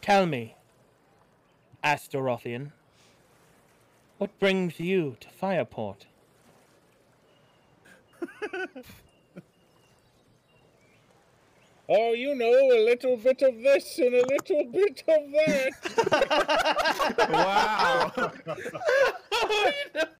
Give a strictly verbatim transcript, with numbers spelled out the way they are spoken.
Tell me, Astarothean, what brings you to Fireport? Oh, you know, a little bit of this and a little bit of that. Wow.